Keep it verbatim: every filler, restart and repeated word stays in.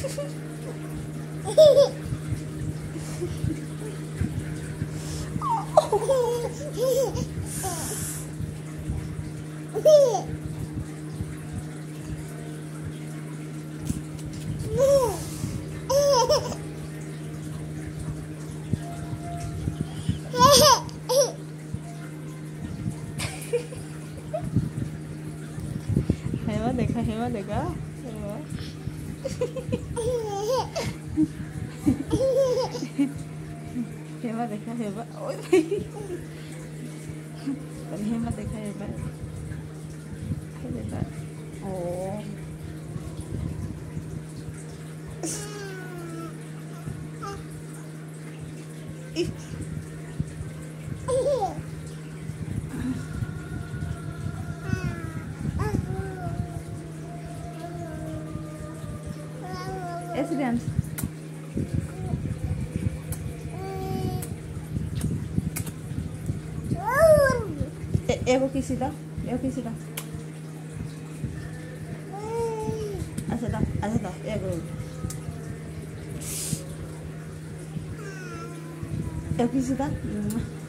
हेमा देखा हेमा देखा हेमा हेमा देखा हेमा ओए हेमा देखा हेमा देखा ओ ऐसे डांस एगो किसी दा एगो किसी दा अच्छा दा अच्छा दा एगो एगो किसी दा